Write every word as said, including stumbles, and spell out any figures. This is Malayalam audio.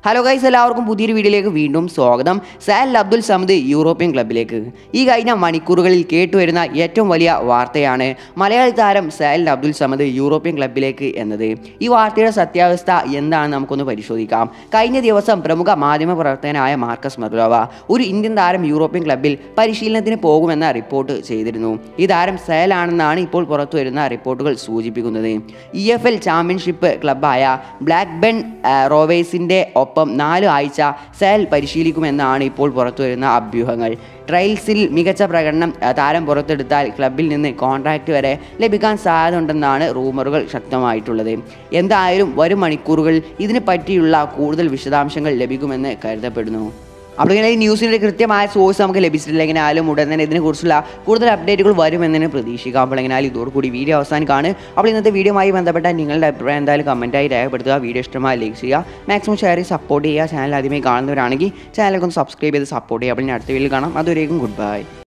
ഹലോ ഗൈസ്, എല്ലാവർക്കും പുതിയൊരു വീഡിയോയിലേക്ക് വീണ്ടും സ്വാഗതം. 𝗙𝗕𝙺𝗺 𝗦𝗨 യൂറോപ്യൻ ക്ലബിലേക്ക്. ഈ കഴിഞ്ഞ മണിക്കൂറുകളിൽ കേട്ടുവരുന്ന ഏറ്റവും വലിയ വാർത്തയാണ് മലയാളി താരം 𝗙𝗕𝙺𝗺 𝗦𝗨 യൂറോപ്യൻ ക്ലബിലേക്ക് എന്നത്. ഈ വാർത്തയുടെ സത്യാവസ്ഥ എന്താണെന്ന് നമുക്കൊന്ന് പരിശോധിക്കാം. കഴിഞ്ഞ ദിവസം പ്രമുഖ മാധ്യമ പ്രവർത്തകനായ മാർക്കസ് മെർലോവ ഒരു ഇന്ത്യൻ താരം യൂറോപ്യൻ ക്ലബിൽ പരിശീലനത്തിന് പോകുമെന്ന റിപ്പോർട്ട് ചെയ്തിരുന്നു. ഈ താരം സേൽ ആണെന്നാണ് ഇപ്പോൾ പുറത്തുവരുന്ന റിപ്പോർട്ടുകൾ സൂചിപ്പിക്കുന്നത്. ഇ എഫ് എൽ ചാമ്പ്യൻഷിപ്പ് ക്ലബ്ബായ ബ്ലാക്ക്ബേൺ റോവേഴ്സിൻ്റെ ഒപ്പം നാല് ആഴ്ച സേൽ പരിശീലിക്കുമെന്നാണ് ഇപ്പോൾ പുറത്തുവരുന്ന അഭ്യൂഹങ്ങൾ. ട്രയൽസിൽ മികച്ച പ്രകടനം താരം പുറത്തെടുത്താൽ ക്ലബിൽ നിന്ന് കോൺട്രാക്റ്റ് വരെ ലഭിക്കാൻ സാധ്യത ഉണ്ടെന്നാണ് റൂമറുകൾ ശക്തമായിട്ടുള്ളത്. എന്തായാലും വരും മണിക്കൂറുകളിൽ ഇതിനെ പറ്റിയുള്ള കൂടുതൽ വിശദാംശങ്ങൾ ലഭിക്കുമെന്ന് കരുതപ്പെടുന്നു. അപ്പോൾ ഇങ്ങനെ ഈ ന്യൂസിൻ്റെ കൃത്യമായ സോഴ്സ് നമുക്ക് ലഭിച്ചിട്ടില്ല. എങ്ങനെയാലും ഉടൻ തന്നെ ഇതിനെക്കുറിച്ചുള്ള കൂടുതൽ അപ്ഡേറ്റുകൾ വരുമെന്ന് പ്രതീക്ഷിക്കാം. അപ്പോൾ എങ്ങനെയാലും ഇതോടുകൂടി വീഡിയോ അവസാനിക്കാണ്. അപ്പോൾ ഇന്നത്തെ വീഡിയോയുമായി ബന്ധപ്പെട്ട നിങ്ങളുടെ അഭിപ്രായം എന്തായാലും കമൻറ്റായി രേഖപ്പെടുത്തുക. വീഡിയോ ഇഷ്ടമായി ലൈക്ക് ചെയ്യുക, മാക്സിമം ഷെയർ ചെയ്ത് സപ്പോർട്ട് ചെയ്യുക. ചാനൽ ആദ്യമായി കാണുന്നവരാണെങ്കിൽ ചാനലൊക്കെ ഒന്ന് സബ്സ്ക്രൈബ് ചെയ്ത് സപ്പോർട്ട് ചെയ്യുക. അപ്പോൾ ഇനി അടുത്ത വീഡിയോയിൽ കാണാം. അതുവരേക്കും ഗുഡ് ബൈ.